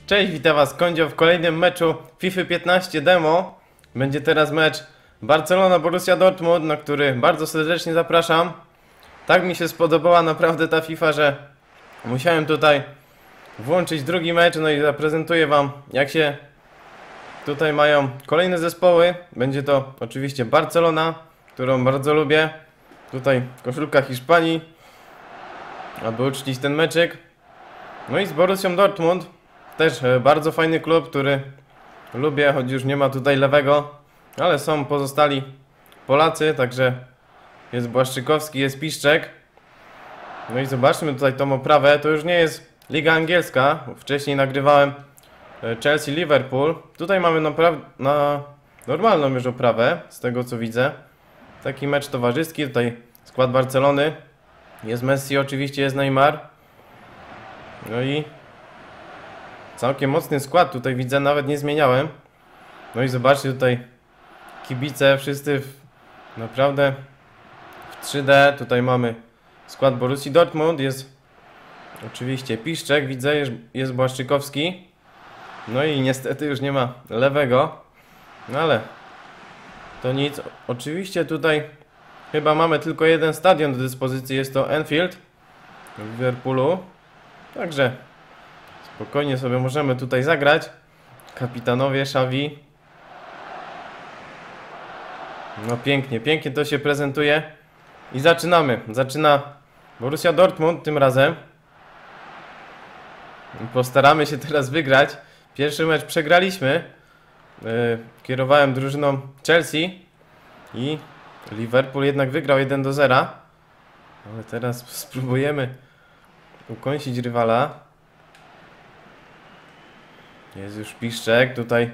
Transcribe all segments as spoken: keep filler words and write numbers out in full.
Cześć, witam was Kondzio w kolejnym meczu FIFA piętnaście Demo. Będzie teraz mecz Barcelona-Borussia Dortmund, na który bardzo serdecznie zapraszam. Tak mi się spodobała naprawdę ta FIFA, że musiałem tutaj włączyć drugi mecz, no i zaprezentuję wam, jak się tutaj mają kolejne zespoły. Będzie to oczywiście Barcelona, którą bardzo lubię. Tutaj koszulka Hiszpanii, aby uczcić ten meczyk. No i z Borussią Dortmund, też bardzo fajny klub, który lubię, choć już nie ma tutaj lewego, ale są pozostali Polacy, także jest Błaszczykowski, jest Piszczek. No i zobaczmy tutaj tą oprawę, to już nie jest Liga Angielska, wcześniej nagrywałem Chelsea-Liverpool. Tutaj mamy naprawdę na normalną już oprawę, z tego co widzę. Taki mecz towarzyski, tutaj skład Barcelony. Jest Messi, oczywiście jest Neymar. No i całkiem mocny skład, tutaj widzę, nawet nie zmieniałem. No i zobaczcie tutaj kibice, wszyscy w, naprawdę w trzy D. Tutaj mamy skład Borussii Dortmund, jest oczywiście Piszczek, widzę, jest, jest Błaszczykowski. No i niestety już nie ma lewego, no ale to nic. Oczywiście tutaj chyba mamy tylko jeden stadion do dyspozycji, jest to Anfield w Liverpoolu. Także spokojnie sobie możemy tutaj zagrać. Kapitanowie, Xavi. No pięknie, pięknie to się prezentuje. I zaczynamy. Zaczyna Borussia Dortmund tym razem. Postaramy się teraz wygrać. Pierwszy mecz przegraliśmy. Yy, kierowałem drużyną Chelsea. I Liverpool jednak wygrał jeden do zera. Ale teraz spróbujemy ukończyć rywala. Jest już Piszczek, tutaj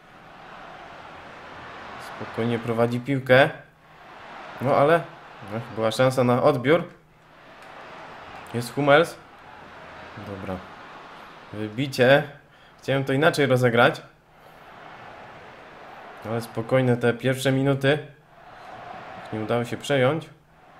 spokojnie prowadzi piłkę. No ale no, była szansa na odbiór. Jest Hummels. Dobra. Wybicie. Chciałem to inaczej rozegrać. Ale spokojne te pierwsze minuty. Nie udało się przejąć.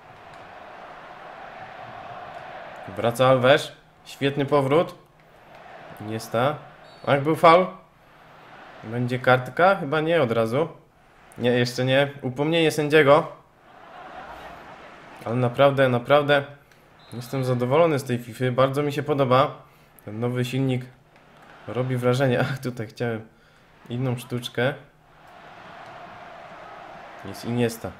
Wraca Alves. Świetny powrót. Jest ta. A jak był faul? Będzie kartka? Chyba nie od razu. Nie, jeszcze nie. Upomnienie sędziego. Ale naprawdę, naprawdę jestem zadowolony z tej FIFA. Bardzo mi się podoba. Ten nowy silnik robi wrażenie. Ach, tutaj chciałem inną sztuczkę. Jest Iniesta.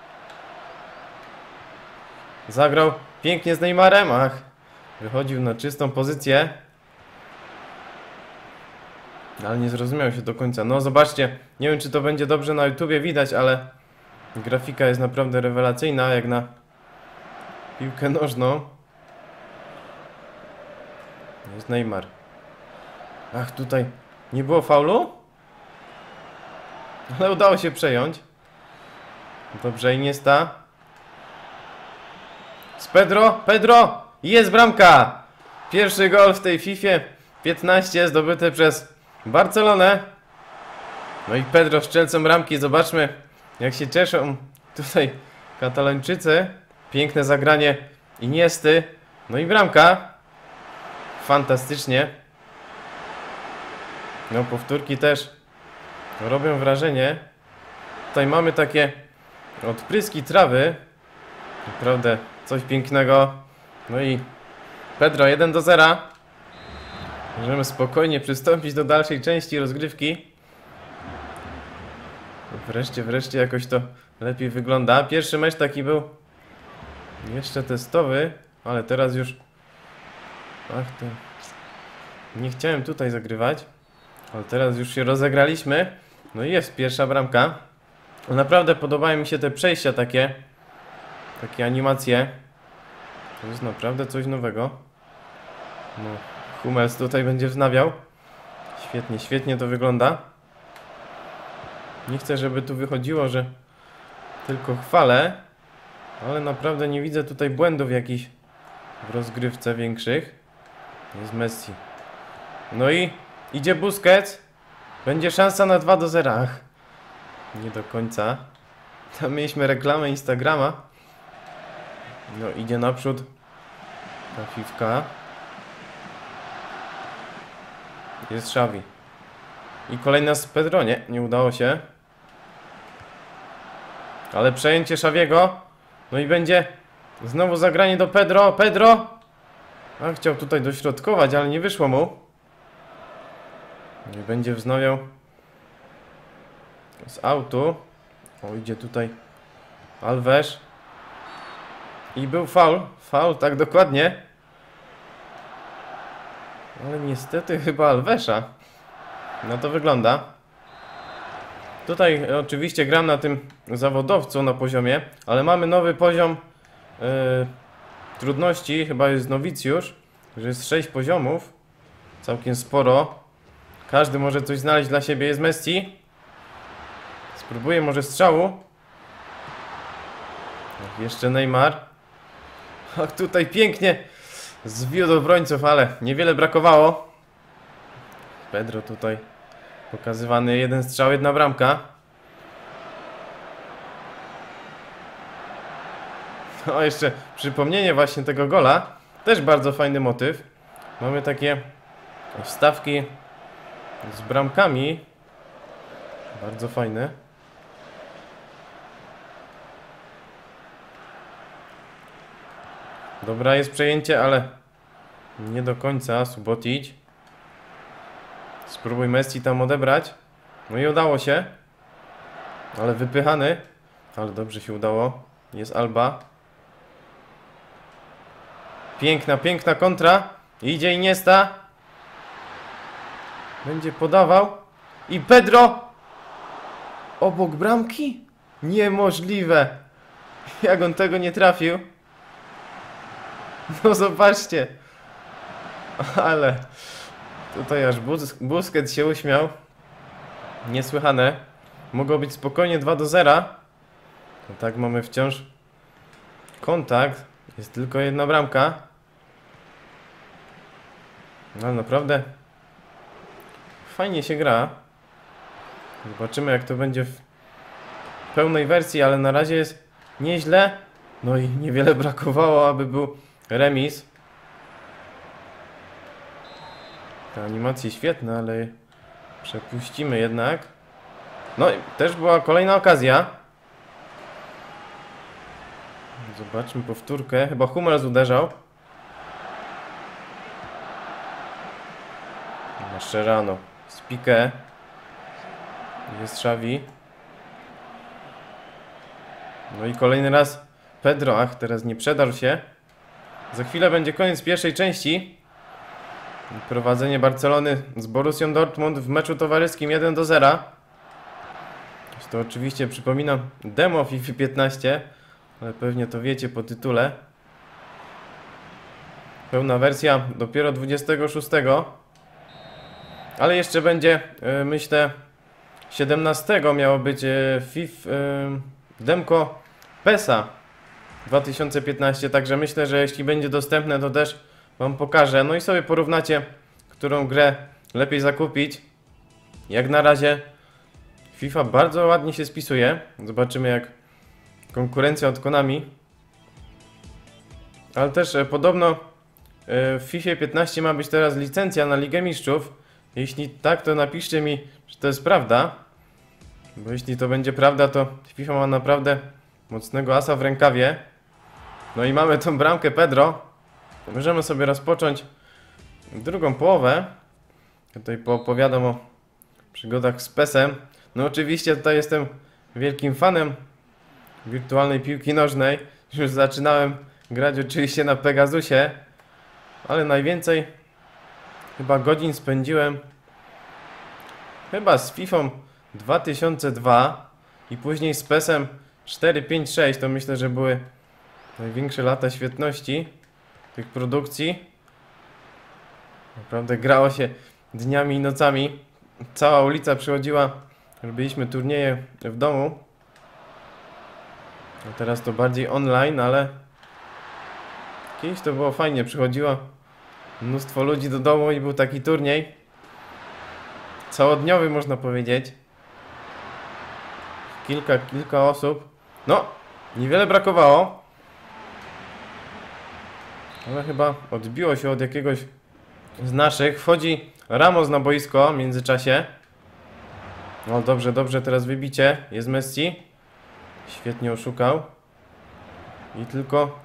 Zagrał pięknie z Neymarem. Ach, wychodził na czystą pozycję. Ale nie zrozumiał się do końca. No zobaczcie, nie wiem czy to będzie dobrze na YouTubie widać, ale grafika jest naprawdę rewelacyjna, jak na piłkę nożną. Jest Neymar. Ach, tutaj nie było faulu? Ale udało się przejąć. Dobrze, Iniesta. Z Pedro, Pedro! Jest bramka! Pierwszy gol w tej FIFA piętnaście zdobyty przez Barcelonę. No i Pedro strzelcem bramki. Zobaczmy, jak się cieszą tutaj Katalończycy. Piękne zagranie Iniesty. No i bramka. Fantastycznie. No powtórki też robią wrażenie. Tutaj mamy takie odpryski trawy. Naprawdę coś pięknego. No i Pedro jeden do zera. Możemy spokojnie przystąpić do dalszej części rozgrywki. Wreszcie, wreszcie jakoś to lepiej wygląda. Pierwszy mecz taki był jeszcze testowy, ale teraz już... Ach, to... Nie chciałem tutaj zagrywać, ale teraz już się rozegraliśmy. No i jest pierwsza bramka. Naprawdę podobają mi się te przejścia takie. Takie animacje. To jest naprawdę coś nowego. No. Hummels tutaj będzie wznawiał. Świetnie, świetnie to wygląda. Nie chcę, żeby tu wychodziło, że tylko chwalę, ale naprawdę nie widzę tutaj błędów jakichś w rozgrywce większych. Jest Messi. No i idzie Busquets. Będzie szansa na dwa do zera. Ach, nie do końca. Tam mieliśmy reklamę Instagrama. No idzie naprzód ta fifka. Jest Xavi. I kolejna z Pedro. Nie, nie udało się. Ale przejęcie Xaviego. No i będzie znowu zagranie do Pedro. Pedro! A chciał tutaj dośrodkować, ale nie wyszło mu. I będzie wznawiał z autu. O, idzie tutaj Alves. I był faul. Faul, tak dokładnie. Ale niestety chyba Alvesa. No to wygląda. Tutaj oczywiście gram na tym zawodowcu na poziomie, ale mamy nowy poziom yy, trudności. Chyba jest nowicjusz. Że jest sześć poziomów. Całkiem sporo. Każdy może coś znaleźć dla siebie. Jest Messi. Spróbuję może strzału. Jeszcze Neymar. Ach, tutaj pięknie zwiódł obrońców, ale niewiele brakowało. Pedro tutaj pokazywany, jeden strzał, jedna bramka. O, jeszcze przypomnienie właśnie tego gola. Też bardzo fajny motyw. Mamy takie wstawki z bramkami. Bardzo fajne. Dobra, jest przejęcie, ale nie do końca. Subotic. Spróbuj Messi tam odebrać. No i udało się. Ale wypychany. Ale dobrze się udało. Jest Alba. Piękna, piękna kontra. Idzie Iniesta. Będzie podawał. I Pedro. Obok bramki? Niemożliwe. Jak on tego nie trafił. No zobaczcie. Ale tutaj aż Bus Busquets się uśmiał. Niesłychane. Mogło być spokojnie dwa do zera. No tak, mamy wciąż kontakt. Jest tylko jedna bramka. No ale naprawdę fajnie się gra. Zobaczymy, jak to będzie w pełnej wersji, ale na razie jest nieźle. No i niewiele brakowało, aby był remis. Te animacje świetne, ale przepuścimy jednak. No i też była kolejna okazja. Zobaczmy powtórkę. Chyba Hummels uderzał. Mascherano. Z Piqué. Jest Xavi. No i kolejny raz Pedro. Ach, teraz nie przedarł się. Za chwilę będzie koniec pierwszej części. Prowadzenie Barcelony z Borussią Dortmund w meczu towarzyskim jeden do zera. To oczywiście, przypominam, demo FIFA piętnaście, ale pewnie to wiecie po tytule. Pełna wersja dopiero dwudziestego szóstego. Ale jeszcze będzie, myślę, siedemnastego miało być FIFA demko PESA dwa tysiące piętnaście, także myślę, że jeśli będzie dostępne, to też wam pokażę. No i sobie porównacie, którą grę lepiej zakupić. Jak na razie FIFA bardzo ładnie się spisuje. Zobaczymy, jak konkurencja od Konami. Ale też e, podobno e, w FIFA piętnaście ma być teraz licencja na Ligę Mistrzów. Jeśli tak, to napiszcie mi, że to jest prawda. Bo jeśli to będzie prawda, to FIFA ma naprawdę mocnego asa w rękawie. No i mamy tą bramkę Pedro. Możemy sobie rozpocząć drugą połowę. Tutaj poopowiadam o przygodach z pesem. No oczywiście tutaj jestem wielkim fanem wirtualnej piłki nożnej. Już zaczynałem grać oczywiście na Pegasusie. Ale najwięcej chyba godzin spędziłem chyba z FIFA dwa tysiące dwa i później z pesem cztery, pięć, sześć. To myślę, że były największe lata świetności tych produkcji. Naprawdę grało się dniami i nocami. Cała ulica przychodziła, robiliśmy turnieje w domu. A teraz to bardziej online, ale kiedyś to było fajnie. Przychodziło mnóstwo ludzi do domu i był taki turniej całodniowy, można powiedzieć. Kilka, kilka osób. No, niewiele brakowało. Ale chyba odbiło się od jakiegoś z naszych. Wchodzi Ramos na boisko w międzyczasie. No dobrze, dobrze, teraz wybicie. Jest Messi. Świetnie oszukał. I tylko...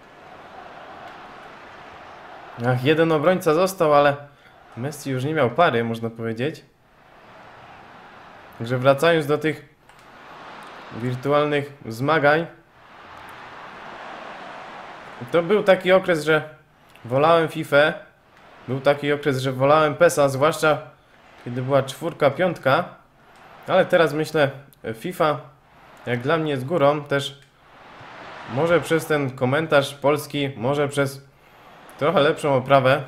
Ach, jeden obrońca został, ale Messi już nie miał pary, można powiedzieć. Także wracając do tych wirtualnych zmagań. To był taki okres, że wolałem fifę. Był taki okres, że wolałem pesa, zwłaszcza kiedy była czwórka, piątka. Ale teraz myślę, FIFA jak dla mnie z górą, też może przez ten komentarz polski, może przez trochę lepszą oprawę.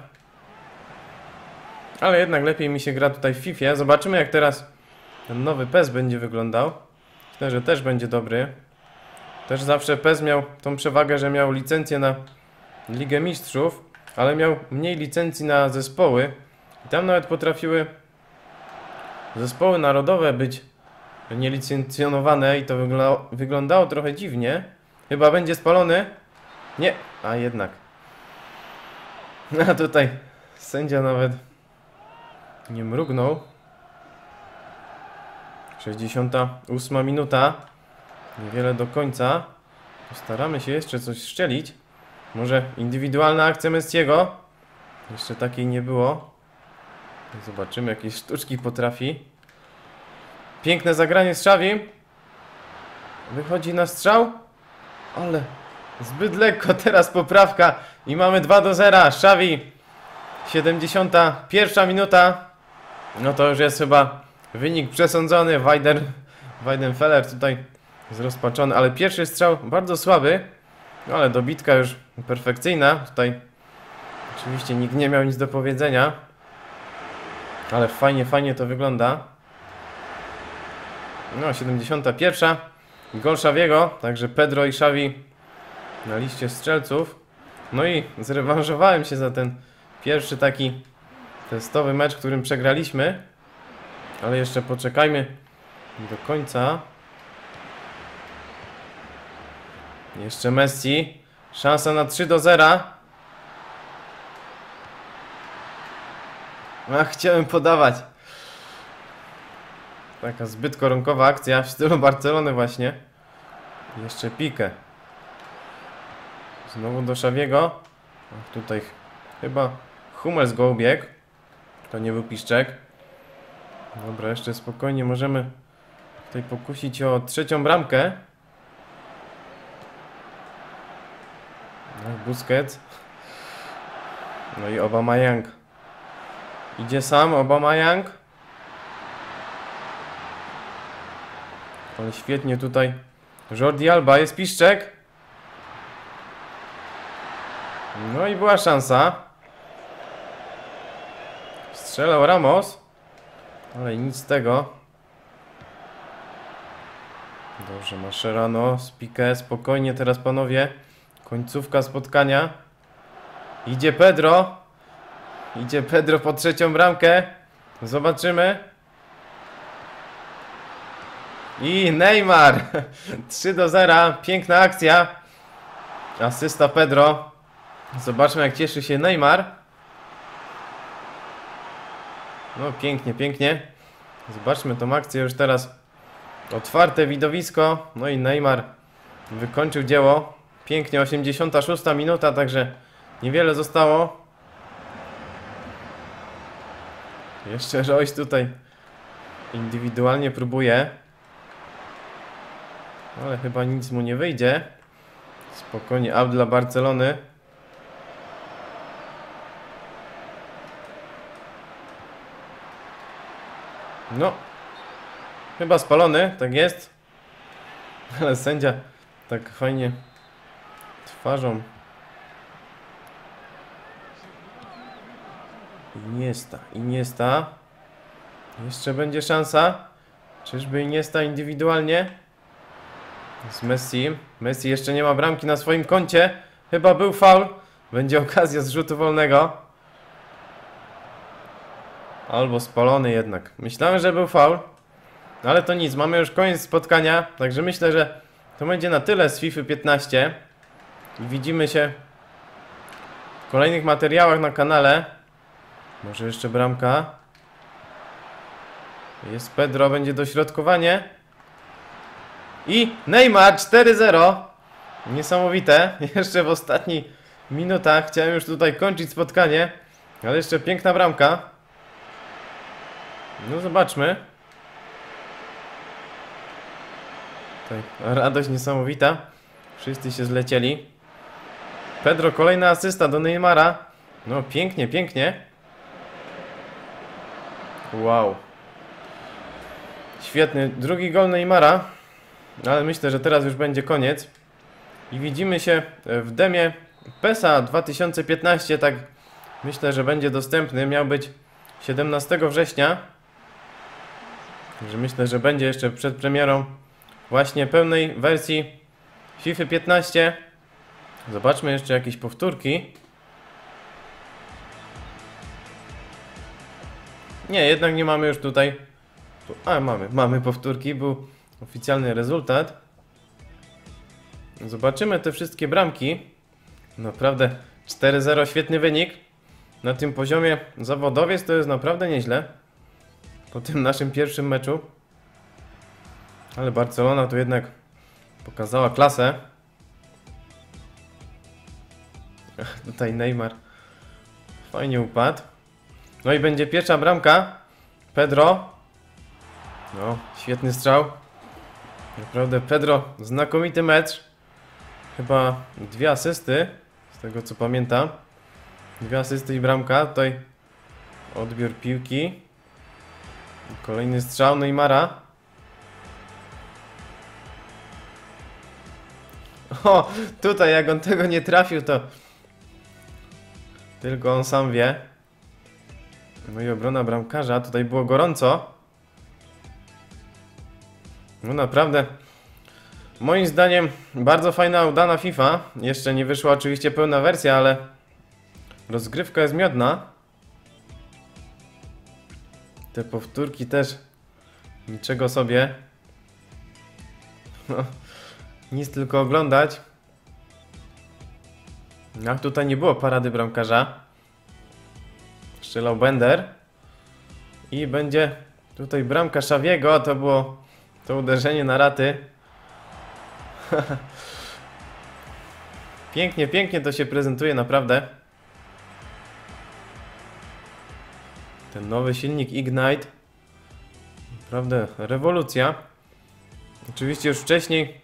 Ale jednak lepiej mi się gra tutaj w fifie. Zobaczymy, jak teraz ten nowy pes będzie wyglądał. Myślę, że też będzie dobry. Też zawsze pes miał tą przewagę, że miał licencję na Ligę Mistrzów, ale miał mniej licencji na zespoły. I tam nawet potrafiły zespoły narodowe być nielicencjonowane i to wygla wyglądało trochę dziwnie. Chyba będzie spalony? Nie, a jednak. A tutaj sędzia nawet nie mrugnął. sześćdziesiąta ósma minuta. Niewiele do końca. Postaramy się jeszcze coś strzelić. Może indywidualna akcja Messiego. Jeszcze takiej nie było. Zobaczymy, jakieś sztuczki potrafi. Piękne zagranie z Xavi. Wychodzi na strzał. Ale zbyt lekko, teraz poprawka. I mamy dwa do zera. Xavi. siedemdziesiąta pierwsza minuta. No to już jest chyba wynik przesądzony. Weider, Weidenfeller tutaj zrozpaczony. Ale pierwszy strzał bardzo słaby. No ale dobitka już perfekcyjna. Tutaj oczywiście nikt nie miał nic do powiedzenia. Ale fajnie, fajnie to wygląda. No, siedemdziesiąta pierwsza. Gol Xaviego. Także Pedro i Xavi na liście strzelców. No i zrewanżowałem się za ten pierwszy taki testowy mecz, w którym przegraliśmy. Ale jeszcze poczekajmy do końca. Jeszcze Messi. Szansa na trzy do zera. Ach, chciałem podawać. Taka zbyt koronkowa akcja w stylu Barcelony właśnie. Jeszcze Piqué. Znowu do Xaviego. Ach, tutaj chyba Hummels go ubiegł. To nie był Piszczek. Dobra, jeszcze spokojnie możemy tutaj pokusić o trzecią bramkę. No, Busquets. No i Aubameyang. Idzie sam Aubameyang. Ale świetnie tutaj Jordi Alba, jest Piszczek. No i była szansa. Strzelał Ramos. Ale nic z tego. Dobrze, Mascherano z Piqué. Spokojnie teraz, panowie. Końcówka spotkania. Idzie Pedro. Idzie Pedro po trzecią bramkę. Zobaczymy. I Neymar. trzy do zera. Piękna akcja. Asysta Pedro. Zobaczmy, jak cieszy się Neymar. No pięknie, pięknie. Zobaczmy tą akcję już teraz. Otwarte widowisko. No i Neymar wykończył dzieło. Pięknie, osiemdziesiąta szósta minuta, także niewiele zostało. Jeszcze Royce tutaj indywidualnie próbuje. Ale chyba nic mu nie wyjdzie. Spokojnie, out dla Barcelony. No. Chyba spalony, tak jest. Ale sędzia tak fajnie twarzą. Iniesta, Iniesta. Jeszcze będzie szansa. Czyżby Iniesta indywidualnie? Z Messi. Messi jeszcze nie ma bramki na swoim koncie. Chyba był faul. Będzie okazja z rzutu wolnego. Albo spalony jednak. Myślałem, że był faul. Ale to nic. Mamy już koniec spotkania. Także myślę, że to będzie na tyle z FIFA piętnaście. I widzimy się w kolejnych materiałach na kanale. Może jeszcze bramka. Jest Pedro, będzie dośrodkowanie. I Neymar cztery zero. Niesamowite. Jeszcze w ostatnich minutach. Chciałem już tutaj kończyć spotkanie. Ale jeszcze piękna bramka. No zobaczmy. Tutaj radość niesamowita. Wszyscy się zlecieli. Pedro, kolejna asysta do Neymara. No pięknie, pięknie. Wow. Świetny. Drugi gol Neymara. Ale myślę, że teraz już będzie koniec. I widzimy się w demie PESA dwa tysiące piętnaście. Tak myślę, że będzie dostępny. Miał być siedemnastego września. Także myślę, że będzie jeszcze przed premierą właśnie pełnej wersji FIFA piętnaście. Zobaczmy jeszcze jakieś powtórki. Nie, jednak nie mamy już tutaj. A, mamy, mamy powtórki, był oficjalny rezultat. Zobaczymy te wszystkie bramki. Naprawdę cztery zero, świetny wynik. Na tym poziomie zawodowiec to jest naprawdę nieźle. Po tym naszym pierwszym meczu. Ale Barcelona tu jednak pokazała klasę. Ach, tutaj Neymar fajnie upadł. No i będzie pierwsza bramka. Pedro. No, świetny strzał. Naprawdę Pedro, znakomity mecz. Chyba dwie asysty, z tego co pamiętam. Dwie asysty i bramka. Tutaj odbiór piłki. Kolejny strzał Neymara. O, tutaj jak on tego nie trafił, to tylko on sam wie. No i obrona bramkarza. Tutaj było gorąco. No naprawdę, moim zdaniem bardzo fajna, udana FIFA. Jeszcze nie wyszła oczywiście pełna wersja, ale rozgrywka jest miodna. Te powtórki też niczego sobie. No, nic tylko oglądać. Jak tutaj nie było parady bramkarza. Strzelał Bender. I będzie tutaj bramka Xaviego. To było to uderzenie na raty. Pięknie, pięknie to się prezentuje, naprawdę. Ten nowy silnik Ignite. Naprawdę rewolucja. Oczywiście już wcześniej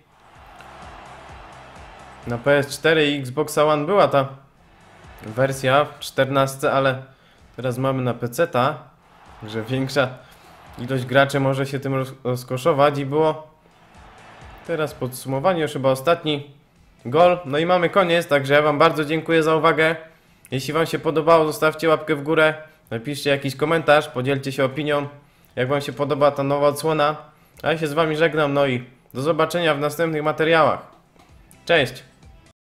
na P S cztery i Xbox One była ta wersja w czternastce, ale teraz mamy na peceta. Także większa ilość graczy może się tym rozkoszować i było teraz podsumowanie, już chyba ostatni gol. No i mamy koniec, także ja wam bardzo dziękuję za uwagę. Jeśli wam się podobało, zostawcie łapkę w górę, napiszcie jakiś komentarz, podzielcie się opinią, jak wam się podoba ta nowa odsłona. A ja się z wami żegnam, no i do zobaczenia w następnych materiałach. Cześć!